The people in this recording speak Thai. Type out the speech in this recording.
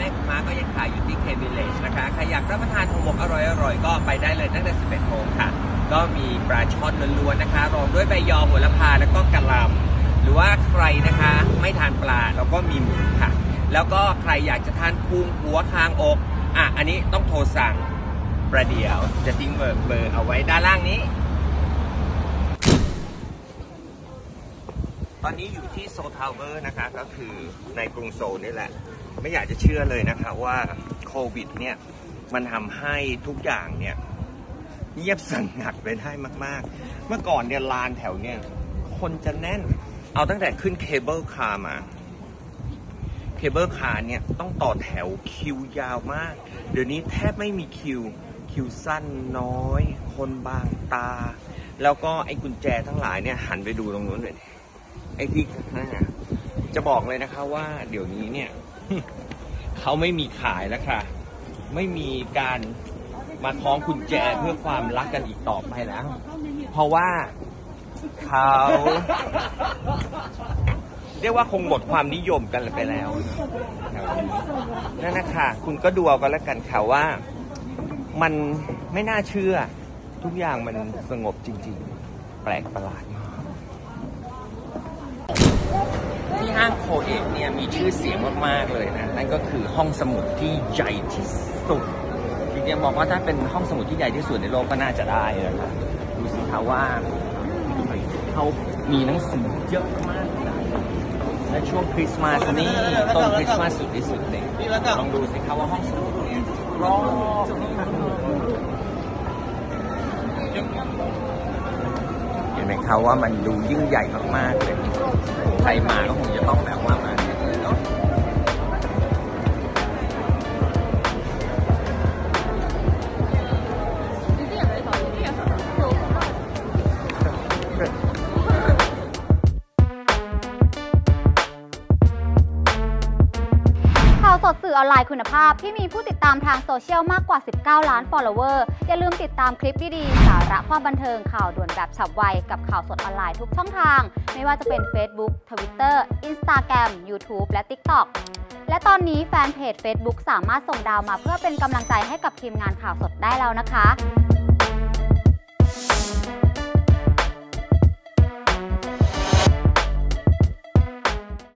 ม่ค้าก็ยังขายอยู่ที่เควิลเลจนะคะใครอยากรับประทานห่อหมกอร่อยๆก็ไปได้เลยตั้งแต่ 11 โมงค่ะก็มีปลาช่อนล้วนๆนะคะรองด้วยใบยอโหระพาแล้วก็กะหล่ำหรือว่าใครนะคะไม่ทานปลาแล้วก็มีหมูค่ะแล้วก็ใครอยากจะทานพุงหัวคางอกอันนี้ต้องโทรสั่งประเดี๋ยวจะทิ้งเบอร์เอาไว้ด้านล่างนี้ตอนนี้อยู่ที่โซลทาวเวอร์นะคะก็คือในกรุงโซลนี่แหละไม่อยากจะเชื่อเลยนะคะว่าโควิดเนี่ยมันทำให้ทุกอย่างเนี่ยเงียบสงัดไปได้มากๆเมื่อก่อนเนี่ยลานแถวเนี่ยคนจะแน่นเอาตั้งแต่ขึ้นเคเบิลคาร์มาเคเบิลคาร์เนี่ยต้องต่อแถวคิวยาวมากเดี๋ยวนี้แทบไม่มีคิวสั้นน้อยคนบางตาแล้วก็ไอ้กุญแจทั้งหลายเนี่ยหันไปดูตรงนู้นเลยไอ้ที่นั่นน่ะจะบอกเลยนะคะว่าเดี๋ยวนี้เนี่ย เขาไม่มีขายแล้วค่ะไม่มีการมาคล้องกุญแจเพื่อความรักกันอีกต่อไปแล้วเพราะว่าเขาเรียกว่าคงหมดความนิยมกันไปแล้วนั่นนะคะคุณก็ดูเอากันแล้วกันค่ะว่ามันไม่น่าเชื่อทุกอย่างมันสงบจริงๆแปลกประหลาดที่ห้างโคเอะเนี่ยมีชื่อเสียงมากๆเลยนะนั่นก็คือห้องสมุดที่ใหญ่ที่สุดจริงๆบอกว่าถ้าเป็นห้องสมุดที่ใหญ่ที่สุดในโลกก็น่าจะได้นะครับดูสิคะว่าเขามีหนังสือเยอะมากและช่วงคริสต์มาสนี่ต้นคริสต์มาสสุดที่สุดเลยลองดูสิคะว่าห้องสมุดเนี่ยรอบเห็นไหมคะว่ามันดูยิ่งใหญ่มากๆเลยใครมาก็คงจะต้องแบบว่ามาเนาะข่าวสดสื่อออนไลน์คุณภาพที่มีผู้ติดตามทางโซเชียลมากกว่า19 ล้าน follower อย่าลืมติดตามคลิปดีๆสาระความบันเทิงข่าวด่วนแบบฉับไวกับข่าวสดออนไลน์ทุกช่องทางไม่ว่าจะเป็น Facebook Twitter Instagram YouTube และ TikTok และตอนนี้แฟนเพจ Facebook สามารถส่งดาวมาเพื่อเป็นกำลังใจให้กับทีมงานข่าวสดได้แล้วนะคะ